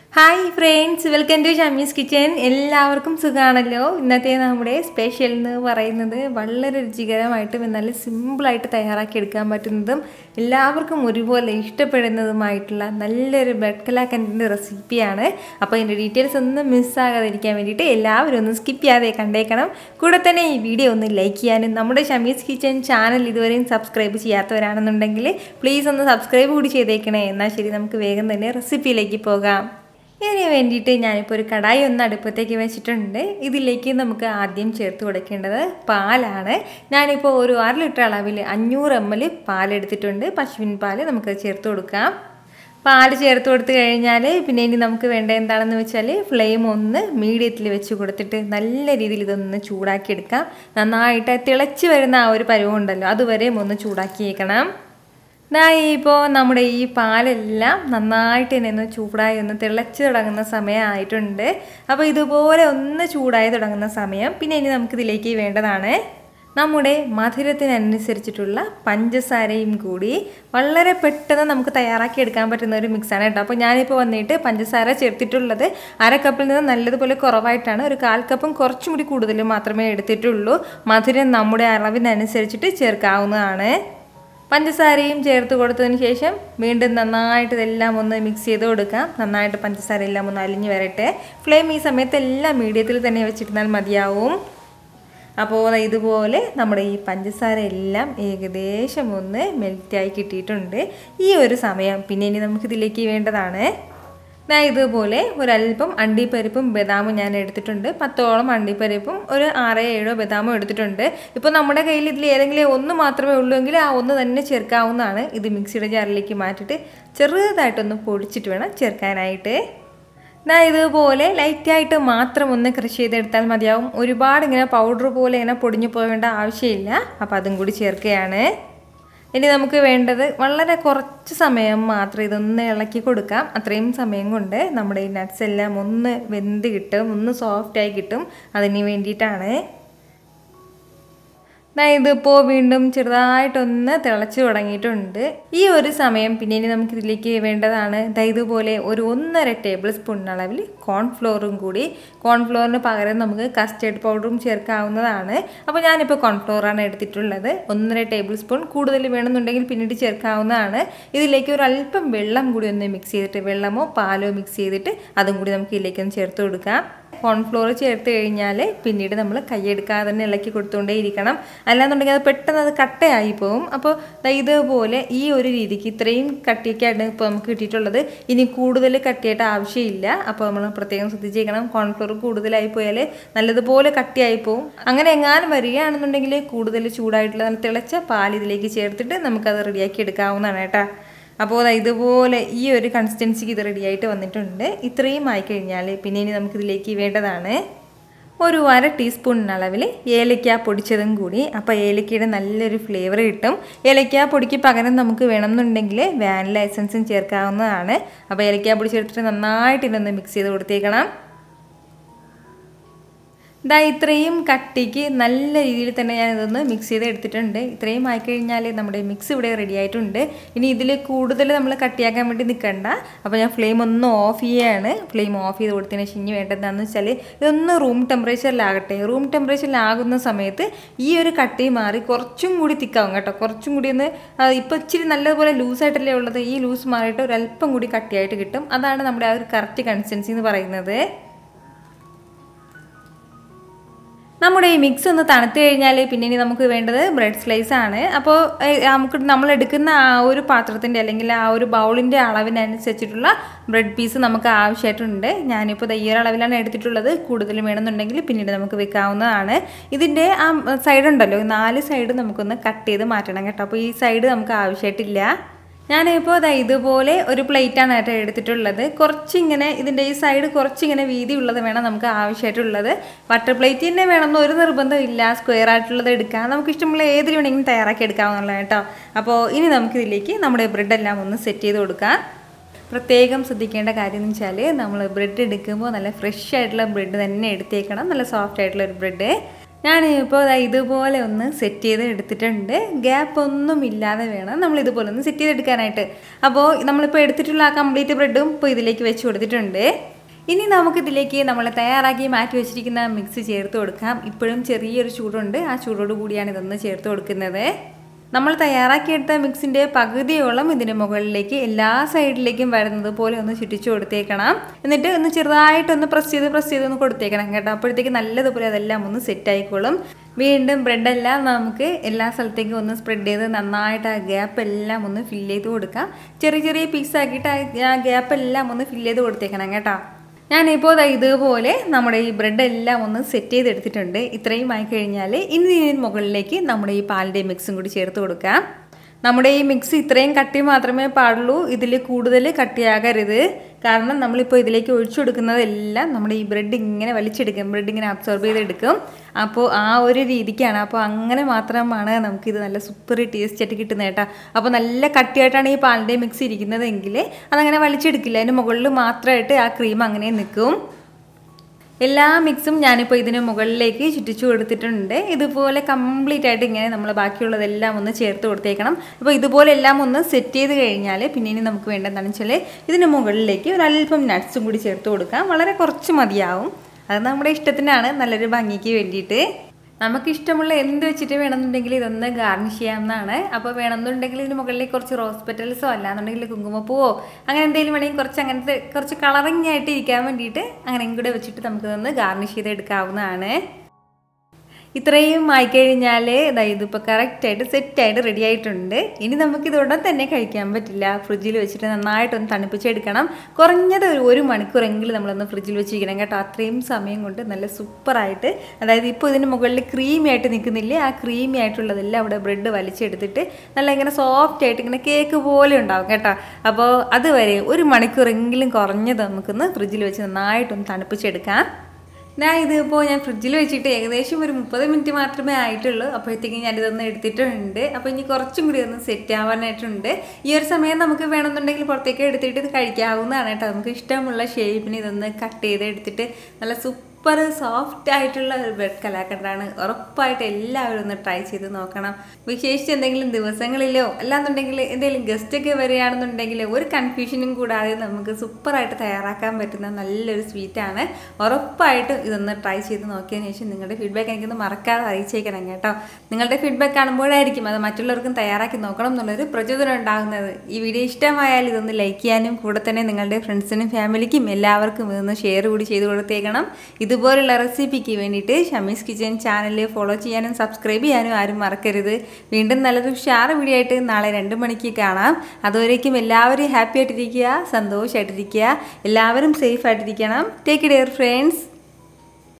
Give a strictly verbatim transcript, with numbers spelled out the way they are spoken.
Hi friends, welcome to Shame's Kitchen. എല്ലാവർക്കും സുഖാണല്ലോ. ഇന്നത്തെ നമ്മുടെ സ്പെഷ്യൽ എന്ന് പറയുന്നത് വളരെ രുചികരമായിട്ടും എന്നാൽ സിമ്പിൾ ആയിട്ട് തയ്യാറാക്കി എടുക്കാൻ പറ്റുന്നതും എല്ലാവർക്കും ഒരുപോലെ ഇഷ്ടപ്പെടുന്നതുമായിട്ടുള്ള നല്ലൊരു ബ്രെഡ് കലാക്കണ്ടിന്റെ റെസിപ്പിയാണ്. അപ്പോൾ ഇതിന്റെ ഡീറ്റെയിൽസ് ഒന്നും മിസ് ആകാതിരിക്കാൻ വേണ്ടിയിട്ട് എല്ലാവരും ഒന്ന് സ്കിപ്പ് ചെയ്യാതെ കണ്ടേക്കണം. കൂടെ തന്നെ ഈ വീഡിയോ ഒന്ന് ലൈക്ക് ചെയ്യാനും നമ്മുടെ ഷമീസ് കിച്ചൻ ചാനൽ ഇതുവരെയും സബ്സ്ക്രൈബ് ചെയ്യാത്തവരാണെന്നുണ്ടെങ്കിൽ പ്ലീസ് ഒന്ന് സബ്സ്ക്രൈബ് കൂടി ചെയ്തേക്കണേ. എന്നാൽ ശരി, നമുക്ക് വേഗം തന്നെ റെസിപ്പിയിലേക്ക് പോകാം. ഇതിന് വേണ്ടിയിട്ട് ഞാനിപ്പോൾ ഒരു കടായി ഒന്ന് അടുപ്പത്തേക്ക് വെച്ചിട്ടുണ്ട്. ഇതിലേക്ക് നമുക്ക് ആദ്യം ചേർത്ത് കൊടുക്കേണ്ടത് പാലാണ്. ഞാനിപ്പോൾ ഒരു അര ലിറ്റർ അളവിൽ അഞ്ഞൂറ് എം എൽ പാലെടുത്തിട്ടുണ്ട്. പശുവിൻ പാൽ നമുക്ക് ചേർത്ത് കൊടുക്കാം. പാൽ ചേർത്ത് കൊടുത്തു കഴിഞ്ഞാൽ പിന്നെ ഇനി നമുക്ക് വേണ്ട എന്താണെന്ന് വെച്ചാൽ ഫ്ലെയിം ഒന്ന് മീഡിയത്തിൽ വെച്ച് കൊടുത്തിട്ട് നല്ല രീതിയിൽ ഇതൊന്ന് ചൂടാക്കിയെടുക്കാം. നന്നായിട്ട് തിളച്ച് വരുന്ന ആ ഒരു പരുവമുണ്ടല്ലോ, അതുവരെയും ഒന്ന് ചൂടാക്കിയേക്കണം. ഇപ്പോൾ നമ്മുടെ ഈ പാലെല്ലാം നന്നായിട്ട് തന്നെ ഒന്ന് ചൂടായി ഒന്ന് തിളച്ച് തുടങ്ങുന്ന സമയമായിട്ടുണ്ട്. അപ്പോൾ ഇതുപോലെ ഒന്ന് ചൂടായി തുടങ്ങുന്ന സമയം പിന്നെ ഇനി നമുക്കിതിലേക്ക് വേണ്ടതാണ് നമ്മുടെ മധുരത്തിനനുസരിച്ചിട്ടുള്ള പഞ്ചസാരയും കൂടി. വളരെ പെട്ടെന്ന് നമുക്ക് തയ്യാറാക്കി എടുക്കാൻ പറ്റുന്ന ഒരു മിക്സാണ് കേട്ടോ. അപ്പോൾ ഞാനിപ്പോൾ വന്നിട്ട് പഞ്ചസാര ചേർത്തിട്ടുള്ളത് അര കപ്പിൽ നിന്ന് നല്ലതുപോലെ കുറവായിട്ടാണ്. ഒരു കാൽ കപ്പും കുറച്ചും കൂടി കൂടുതൽ മാത്രമേ എടുത്തിട്ടുള്ളൂ. മധുരം നമ്മുടെ അളവിനനുസരിച്ചിട്ട് ചേർക്കാവുന്നതാണ്. പഞ്ചസാരയും ചേർത്ത് കൊടുത്തതിന് ശേഷം വീണ്ടും നന്നായിട്ട് ഇതെല്ലാം ഒന്ന് മിക്സ് ചെയ്ത് കൊടുക്കാം. നന്നായിട്ട് പഞ്ചസാര എല്ലാം ഒന്ന് അലിഞ്ഞ് വരട്ടെ. ഫ്ലെയിം ഈ സമയത്ത് എല്ലാം മീഡിയത്തിൽ തന്നെ വെച്ചിരുന്നാൽ മതിയാവും. അപ്പോൾ ഇതുപോലെ നമ്മുടെ ഈ പഞ്ചസാര എല്ലാം ഏകദേശം ഒന്ന് മെൽറ്റായി കിട്ടിയിട്ടുണ്ട്. ഈ ഒരു സമയം പിന്നെ ഇനി നമുക്കിതിലേക്ക് വേണ്ടതാണ് ഞാൻ ഇതുപോലെ ഒരല്പം അണ്ടിപ്പരിപ്പും ബദാമും ഞാൻ എടുത്തിട്ടുണ്ട്. പത്തോളം അണ്ടിപ്പരിപ്പും ഒരു ആറോ ഏഴോ ബദാമും എടുത്തിട്ടുണ്ട്. ഇപ്പോൾ നമ്മുടെ കയ്യിൽ ഇതിൽ ഏതെങ്കിലും ഒന്ന് മാത്രമേ ഉള്ളൂ എങ്കിൽ ആ ഒന്ന് തന്നെ ചേർക്കാവുന്നതാണ്. ഇത് മിക്സിയുടെ ജാറിലേക്ക് മാറ്റിയിട്ട് ചെറുതായിട്ടൊന്ന് പൊടിച്ചിട്ട് വേണം ചേർക്കാനായിട്ട്. ഞാൻ ഇതുപോലെ ലൈറ്റായിട്ട് മാത്രം ഒന്ന് ക്രഷ് ചെയ്തെടുത്താൽ മതിയാവും. ഒരുപാട് ഇങ്ങനെ പൗഡർ പോലെ ഇങ്ങനെ പൊടിഞ്ഞു പോകേണ്ട ആവശ്യമില്ല. അപ്പോൾ അതും കൂടി ചേർക്കുകയാണ്. ഇനി നമുക്ക് വേണ്ടത് വളരെ കുറച്ച് സമയം മാത്രം ഇതൊന്ന് ഇളക്കി കൊടുക്കാം. അത്രയും സമയം കൊണ്ട് നമ്മുടെ ഈ നട്ട്സ് എല്ലാം ഒന്ന് വെന്ത് കിട്ടും, ഒന്ന് സോഫ്റ്റായി കിട്ടും. അതിന് വേണ്ടിയിട്ടാണ്. ഇതിപ്പോൾ വീണ്ടും ചെറുതായിട്ടൊന്ന് തിളച്ച് തുടങ്ങിയിട്ടുണ്ട്. ഈ ഒരു സമയം പിന്നെ ഇനി നമുക്കിതിലേക്ക് വേണ്ടതാണ് ഇതുപോലെ ഒരു ഒന്നര ടേബിൾ സ്പൂൺ അളവിൽ കോൺഫ്ലോറും കൂടി. കോൺഫ്ലോറിന് പകരം നമുക്ക് കസ്റ്റേർഡ് പൗഡറും ചേർക്കാവുന്നതാണ്. അപ്പോൾ ഞാനിപ്പോൾ കോൺഫ്ലോറാണ് എടുത്തിട്ടുള്ളത്. ഒന്നര ടേബിൾ സ്പൂൺ, കൂടുതൽ വേണമെന്നുണ്ടെങ്കിൽ പിന്നീട് ചേർക്കാവുന്നതാണ്. ഇതിലേക്ക് ഒരു അല്പം വെള്ളം കൂടി ഒന്ന് മിക്സ് ചെയ്തിട്ട്, വെള്ളമോ പാലോ മിക്സ് ചെയ്തിട്ട് അതും കൂടി നമുക്ക് ഇതിലേക്കൊന്ന് ചേർത്ത് കൊടുക്കാം. കോൺഫ്ലോർ ചേർത്ത് കഴിഞ്ഞാൽ പിന്നീട് നമ്മൾ കൈയെടുക്കാതെ തന്നെ ഇളക്കി കൊടുത്തുകൊണ്ടേ ഇരിക്കണം. അല്ലാന്നുണ്ടെങ്കിൽ അത് പെട്ടെന്ന് അത് കട്ടയായി പോകും. അപ്പോൾ ഇതുപോലെ ഈ ഒരു രീതിക്ക് ഇത്രയും കട്ടിയൊക്കെയാണ് ഇപ്പോൾ നമുക്ക് കിട്ടിയിട്ടുള്ളത്. ഇനി കൂടുതൽ കട്ടിയായിട്ട് ആവശ്യമില്ല. അപ്പോൾ നമ്മൾ പ്രത്യേകം ശ്രദ്ധിച്ചേക്കണം. കോൺഫ്ലോർ കൂടുതലായി പോയാൽ നല്ലതുപോലെ കട്ടിയായി പോകും. അങ്ങനെ എങ്ങാനും വരികയാണെന്നുണ്ടെങ്കിൽ കൂടുതൽ ചൂടായിട്ടുള്ള നല്ല തിളച്ച പാൽ ഇതിലേക്ക് ചേർത്തിട്ട് നമുക്കത് റെഡിയാക്കി എടുക്കാവുന്നതാണ് കേട്ടോ. അപ്പോൾ ഇതുപോലെ ഈ ഒരു കൺസിസ്റ്റൻസിക്ക് ഇത് റെഡിയായിട്ട് വന്നിട്ടുണ്ട്. ഇത്രയും ആയിക്കഴിഞ്ഞാൽ പിന്നെ ഇനി നമുക്കിതിലേക്ക് വേണ്ടതാണ് ഒരു അര ടീസ്പൂൺ അളവിൽ ഏലക്ക പൊടിച്ചതും കൂടി. അപ്പോൾ ഏലക്കയുടെ നല്ലൊരു ഫ്ലേവർ കിട്ടും. ഏലക്ക പൊടിക്ക് പകരം നമുക്ക് വേണമെന്നുണ്ടെങ്കിൽ വാനില എസൻസും ചേർക്കാവുന്നതാണ്. അപ്പോൾ ഏലക്ക പൊടി ചേർത്തിട്ട് നന്നായിട്ട് ഇതൊന്ന് മിക്സ് ചെയ്ത് കൊടുത്തേക്കണം. ഇതാ ഇത്രയും കട്ടിക്ക് നല്ല രീതിയിൽ തന്നെ ഞാൻ ഇതൊന്ന് മിക്സ് ചെയ്ത് എടുത്തിട്ടുണ്ട്. ഇത്രയും ആയിക്കഴിഞ്ഞാൽ നമ്മുടെ മിക്സ് ഇവിടെ റെഡി ആയിട്ടുണ്ട്. ഇനി ഇതിൽ കൂടുതൽ നമ്മൾ കട്ടിയാക്കാൻ വേണ്ടി നിൽക്കണ്ട. അപ്പോൾ ഞാൻ ഫ്ലെയിം ഒന്ന് ഓഫ് ചെയ്യുകയാണ്. ഫ്ലെയിം ഓഫ് ചെയ്ത് കൊടുത്തതിന് ശേഷം ഇനി വേണ്ടതെന്ന് വെച്ചാൽ ഇതൊന്ന് റൂം ടെമ്പറേച്ചറിലാകട്ടെ. റൂം ടെമ്പറേച്ചറിലാകുന്ന സമയത്ത് ഈ ഒരു കട്ടി മാറി കുറച്ചും കൂടി തിക്കാവും കേട്ടോ. കുറച്ചും കൂടി ഒന്ന് ഇപ്പോൾ ഇച്ചിരി നല്ലതുപോലെ ലൂസായിട്ടല്ലേ ഉള്ളത്. ഈ ലൂസ് മാറിയിട്ട് ഒരല്പം കൂടി കട്ടിയായിട്ട് കിട്ടും. അതാണ് നമ്മുടെ ആ ഒരു കറക്റ്റ് കൺസിസ്റ്റൻസി എന്ന് പറയുന്നത്. നമ്മുടെ ഈ മിക്സ് ഒന്ന് തണുത്ത് കഴിഞ്ഞാൽ പിന്നെ ഇനി നമുക്ക് വേണ്ടത് ബ്രെഡ് സ്ലൈസ് ആണ്. അപ്പോൾ നമുക്ക് നമ്മൾ എടുക്കുന്ന ആ ഒരു പാത്രത്തിൻ്റെ അല്ലെങ്കിൽ ആ ഒരു ബൗളിൻ്റെ അളവിനനുസരിച്ചിട്ടുള്ള ബ്രെഡ് പീസ് നമുക്ക് ആവശ്യമായിട്ടുണ്ട്. ഞാനിപ്പോൾ ഈ ഒരു അളവിലാണ് എടുത്തിട്ടുള്ളത്. കൂടുതൽ വേണമെന്നുണ്ടെങ്കിൽ പിന്നീട് നമുക്ക് വെക്കാവുന്നതാണ്. ഇതിൻ്റെ ആ സൈഡ് ഉണ്ടല്ലോ, നാല് സൈഡ് നമുക്കൊന്ന് കട്ട് ചെയ്ത് മാറ്റണം കേട്ടോ. അപ്പോൾ ഈ സൈഡ് നമുക്ക് ആവശ്യമായിട്ടില്ല. ഞാനിപ്പോൾ അതാ ഇതുപോലെ ഒരു പ്ലേറ്റാണ് കേട്ടോ എടുത്തിട്ടുള്ളത്. കുറച്ചിങ്ങനെ ഇതിൻ്റെ ഈ സൈഡ് കുറച്ചിങ്ങനെ വീതി ഉള്ളത് വേണം നമുക്ക് ആവശ്യമായിട്ടുള്ളത്. ബട്ടർ പ്ലേറ്റ് തന്നെ വേണമെന്ന് ഒരു നിർബന്ധമില്ല. സ്ക്വയർ ആയിട്ടുള്ളത് എടുക്കാം. നമുക്ക് ഇഷ്ടമുള്ള ഏതിൽ വേണമെങ്കിലും തയ്യാറാക്കി എടുക്കാവുന്നതാണ് കേട്ടോ. അപ്പോൾ ഇനി നമുക്കിതിലേക്ക് നമ്മുടെ ബ്രെഡെല്ലാം ഒന്ന് സെറ്റ് ചെയ്ത് കൊടുക്കാം. പ്രത്യേകം ശ്രദ്ധിക്കേണ്ട കാര്യം എന്ന് വെച്ചാൽ നമ്മൾ ബ്രെഡ് എടുക്കുമ്പോൾ നല്ല ഫ്രഷ് ആയിട്ടുള്ള ബ്രെഡ് തന്നെ എടുത്തേക്കണം. നല്ല സോഫ്റ്റ് ആയിട്ടുള്ള ഒരു ബ്രെഡ്. ഞാനിപ്പോൾ ഇതുപോലെ ഒന്ന് സെറ്റ് ചെയ്ത് എടുത്തിട്ടുണ്ട്. ഗ്യാപ്പ് ഒന്നും ഇല്ലാതെ വേണം നമ്മൾ ഇതുപോലെ ഒന്ന് സെറ്റ് ചെയ്തെടുക്കാനായിട്ട്. അപ്പോൾ നമ്മളിപ്പോൾ എടുത്തിട്ടുള്ള ആ കംപ്ലീറ്റ് ബ്രെഡും ഇപ്പോൾ ഇതിലേക്ക് വെച്ച് കൊടുത്തിട്ടുണ്ട്. ഇനി നമുക്കിതിലേക്ക് നമ്മൾ തയ്യാറാക്കി മാറ്റി വെച്ചിരിക്കുന്ന മിക്സ് ചേർത്ത് കൊടുക്കാം. ഇപ്പോഴും ചെറിയൊരു ചൂടുണ്ട്, ആ ചൂടോട് കൂടിയാണ് ഇതൊന്ന് ചേർത്ത് കൊടുക്കുന്നത്. നമ്മൾ തയ്യാറാക്കിയെടുത്ത മിക്സിൻ്റെ പകുതിയോളം ഇതിന് മുകളിലേക്ക് എല്ലാ സൈഡിലേക്കും വരുന്നത് പോലെ ഒന്ന് ചുറ്റിച്ചു കൊടുത്തേക്കണം. എന്നിട്ട് ഒന്ന് ചെറുതായിട്ടൊന്ന് പ്രസ് ചെയ്ത് പ്രസ് ചെയ്ത് ഒന്ന് കൊടുത്തേക്കണം കേട്ടോ. അപ്പോഴത്തേക്ക് നല്ലതുപോലെ അതെല്ലാം ഒന്ന് സെറ്റ് ആയിക്കോളും. വീണ്ടും ബ്രെഡെല്ലാം നമുക്ക് എല്ലാ സ്ഥലത്തേക്കും ഒന്ന് സ്പ്രെഡ് ചെയ്ത് നന്നായിട്ട് ആ ഗ്യാപ്പ് എല്ലാം ഒന്ന് ഫില്ല് ചെയ്ത് കൊടുക്കാം. ചെറിയ ചെറിയ പീസാക്കിയിട്ട് ആ ഗ്യാപ്പ് എല്ലാം ഒന്ന് ഫില്ല് ചെയ്ത് കൊടുത്തേക്കണം കേട്ടോ. ഞാനിപ്പോൾ ഇതുപോലെ നമ്മുടെ ഈ ബ്രെഡ് എല്ലാം ഒന്ന് സെറ്റ് ചെയ്തെടുത്തിട്ടുണ്ട്. ഇത്രയും ആയി കഴിഞ്ഞാൽ ഇനി ഇതിന് മുകളിലേക്ക് നമ്മുടെ ഈ പാലിൻ്റെ മിക്സും കൂടി ചേർത്ത് കൊടുക്കാം. നമ്മുടെ ഈ മിക്സ് ഇത്രയും കട്ടി മാത്രമേ പാടുള്ളൂ, ഇതിൽ കൂടുതൽ കട്ടിയാകരുത്. കാരണം നമ്മളിപ്പോൾ ഇതിലേക്ക് ഒഴിച്ചു കൊടുക്കുന്നതെല്ലാം നമ്മുടെ ഈ ബ്രെഡ് ഇങ്ങനെ വലിച്ചെടുക്കും, ബ്രെഡ് ഇങ്ങനെ അബ്സോർബ് ചെയ്തെടുക്കും. അപ്പോൾ ആ ഒരു രീതിക്കാണ്. അപ്പോൾ അങ്ങനെ മാത്രമാണ് നമുക്കിത് നല്ല സൂപ്പർ ടേസ്റ്റ് ആയിട്ട് കിട്ടുന്നത് കേട്ടോ. അപ്പോൾ നല്ല കട്ടിയായിട്ടാണ് ഈ പാലിൻ്റെ മിക്സ് ഇരിക്കുന്നതെങ്കിൽ അതങ്ങനെ വലിച്ചെടുക്കില്ല, അതിന് മുകളിൽ മാത്രമായിട്ട് ആ ക്രീം അങ്ങനെ നിൽക്കും. എല്ലാ മിക്സും ഞാനിപ്പോൾ ഇതിന് മുകളിലേക്ക് ചുറ്റിച്ചു കൊടുത്തിട്ടുണ്ട്. ഇതുപോലെ കംപ്ലീറ്റ് ആയിട്ട് ഇങ്ങനെ നമ്മൾ ബാക്കിയുള്ളതെല്ലാം ഒന്ന് ചേർത്ത് കൊടുത്തേക്കണം. അപ്പോൾ ഇതുപോലെ എല്ലാം ഒന്ന് സെറ്റ് ചെയ്ത് കഴിഞ്ഞാൽ പിന്നെ ഇനി നമുക്ക് വേണ്ടതെന്ന് വെച്ചാൽ ഇതിന് മുകളിലേക്ക് ഒരല്പം നട്ട്സും കൂടി ചേർത്ത് കൊടുക്കാം. വളരെ കുറച്ച് മതിയാവും, അത് നമ്മുടെ ഇഷ്ടത്തിനാണ്, നല്ലൊരു ഭംഗിക്ക് വേണ്ടിയിട്ട്. നമുക്കിഷ്ടമുള്ള എന്ത് വെച്ചിട്ട് വേണമെന്നുണ്ടെങ്കിൽ ഇതൊന്ന് ഗാർണിഷ് ചെയ്യാവുന്നതാണ്. അപ്പോൾ വേണമെന്നുണ്ടെങ്കിൽ ഇതിന് മുകളിലേക്ക് കുറച്ച് റോസ് പെറ്റൽസോ അല്ലാന്നുണ്ടെങ്കിൽ കുങ്കുമപ്പൂവോ അങ്ങനെ എന്തെങ്കിലും വേണമെങ്കിൽ കുറച്ച് അങ്ങനത്തെ കുറച്ച് കളറിങ് ആയിട്ട് ഇരിക്കാൻ വേണ്ടിയിട്ട് അങ്ങനെയും കൂടെ വെച്ചിട്ട് നമുക്കിതൊന്ന് ഗാർണിഷ് ചെയ്തെടുക്കാവുന്നതാണ്. ഇത്രയും ആയിക്കഴിഞ്ഞാൽ അതായത് ഇതിപ്പോൾ കറക്റ്റായിട്ട് സെറ്റായിട്ട് റെഡി ആയിട്ടുണ്ട്. ഇനി നമുക്കിത് ഉടൻ തന്നെ കഴിക്കാൻ പറ്റില്ല, ഫ്രിഡ്ജിൽ വെച്ചിട്ട് നന്നായിട്ടൊന്ന് തണുപ്പിച്ചെടുക്കണം. കുറഞ്ഞത് ഒരു ഒരു മണിക്കൂറെങ്കിലും നമ്മളൊന്ന് ഫ്രിഡ്ജിൽ വെച്ചിരിക്കണം കേട്ടോ. അത്രയും സമയം കൊണ്ട് നല്ല സൂപ്പറായിട്ട്, അതായത് ഇപ്പോൾ ഇതിന് മുകളിൽ ക്രീമി ആയിട്ട് നിൽക്കുന്നില്ലേ, ആ ക്രീമി ആയിട്ടുള്ളതെല്ലാം അവിടെ ബ്രെഡ് വലിച്ചെടുത്തിട്ട് നല്ല ഇങ്ങനെ സോഫ്റ്റ് ആയിട്ട് ഇങ്ങനെ കേക്ക് പോലെ ഉണ്ടാവും കേട്ടോ. അപ്പോൾ അതുവരെ ഒരു മണിക്കൂറെങ്കിലും കുറഞ്ഞത് നമുക്കൊന്ന് ഫ്രിഡ്ജിൽ വെച്ച് നന്നായിട്ടൊന്ന് തണുപ്പിച്ചെടുക്കാം. ഞാൻ ഇതിപ്പോൾ ഞാൻ ഫ്രിഡ്ജിൽ വെച്ചിട്ട് ഏകദേശം ഒരു മുപ്പത് മിനിറ്റ് മാത്രമേ ആയിട്ടുള്ളൂ. അപ്പോഴത്തേക്കും ഞാനിതൊന്ന് എടുത്തിട്ടുണ്ട്. അപ്പോൾ ഇനി കുറച്ചും കൂടി ഒന്ന് സെറ്റ് ആവാനായിട്ടുണ്ട്. ഈ ഒരു സമയം നമുക്ക് വേണമെന്നുണ്ടെങ്കിൽ പുറത്തേക്ക് എടുത്തിട്ട് ഇത് കഴിക്കാവുന്നതാണ് കേട്ടോ. നമുക്ക് ഇഷ്ടമുള്ള ഷേപ്പിന് ഇതൊന്ന് കട്ട് ചെയ്ത് എടുത്തിട്ട് നല്ല സൂപ്പർ സോഫ്റ്റ് ആയിട്ടുള്ള ഒരു ബ്രെഡ് കലാക്കണ്ടാണ്. ഉറപ്പായിട്ട് എല്ലാവരും ഒന്ന് ട്രൈ ചെയ്ത് നോക്കണം. വിശേഷിച്ച് എന്തെങ്കിലും ദിവസങ്ങളിലോ അല്ലാന്നുണ്ടെങ്കിൽ എന്തെങ്കിലും ഗസ്റ്റൊക്കെ വരികയാണെന്നുണ്ടെങ്കിൽ ഒരു കൺഫ്യൂഷനും കൂടാതെ നമുക്ക് സൂപ്പറായിട്ട് തയ്യാറാക്കാൻ പറ്റുന്ന നല്ലൊരു സ്വീറ്റാണ്. ഉറപ്പായിട്ടും ഇതൊന്ന് ട്രൈ ചെയ്ത് നോക്കിയതിന് ശേഷം നിങ്ങളുടെ ഫീഡ്ബാക്ക് എനിക്കൊന്ന് മറക്കാതെ അറിയിച്ചേക്കണം കേട്ടോ. നിങ്ങളുടെ ഫീഡ്ബാക്ക് കാണുമ്പോഴായിരിക്കും അത് മറ്റുള്ളവർക്കും തയ്യാറാക്കി നോക്കണം എന്നുള്ളൊരു പ്രചോദനം ഉണ്ടാകുന്നത്. ഈ വീഡിയോ ഇഷ്ടമായാൽ ഇതൊന്ന് ലൈക്ക് ചെയ്യാനും കൂടെ തന്നെ നിങ്ങളുടെ ഫ്രണ്ട്സിനും ഫാമിലിക്കും എല്ലാവർക്കും ഇതൊന്ന് ഷെയർ കൂടി ചെയ്ത് കൊടുത്തേക്കണം. ഇതുപോലുള്ള റെസിപ്പിക്ക് വേണ്ടിയിട്ട് ഷമീസ് കിച്ചൻ ചാനൽ ഫോളോ ചെയ്യാനും സബ്സ്ക്രൈബ് ചെയ്യാനും ആരും മറക്കരുത്. വീണ്ടും നല്ലൊരു ഉഷാർ വീഡിയോ ആയിട്ട് നാളെ രണ്ട് മണിക്ക് കാണാം. അതുവരേക്കും എല്ലാവരും ഹാപ്പി ആയിട്ടിരിക്കുക, സന്തോഷമായിട്ടിരിക്കുക, എല്ലാവരും സേഫ് ആയിട്ടിരിക്കണം. Take care friends.